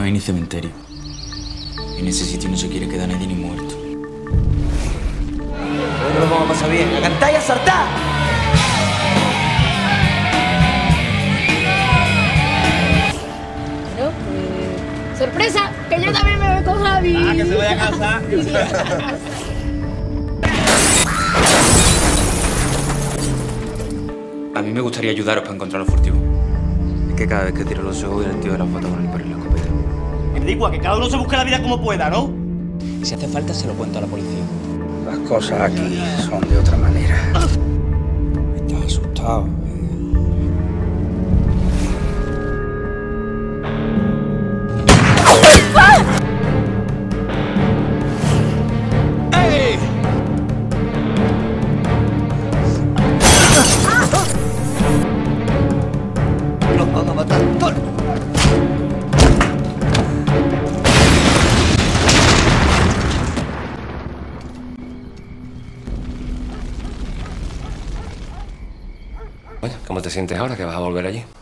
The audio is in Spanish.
hay ni cementerio. En ese sitio no se quiere quedar nadie ni muerto. Hoy nos lo vamos a pasar bien. ¡A cantar y a saltar! Bueno, pues... ¡sorpresa! ¡Que yo también me voy con Javi! ¡Ah, que se vaya a casa! A mí me gustaría ayudaros para encontrar los furtivos. Es que cada vez que tiro los ojos, el tío de la foto con el perro y la escopeta. Me da igual, que cada uno se busque la vida como pueda, ¿no? Y si hace falta, se lo cuento a la policía. Las cosas aquí son de otra manera. Estás asustado. ¡Nos van a matar todos! Bueno, ¿cómo te sientes ahora que vas a volver allí?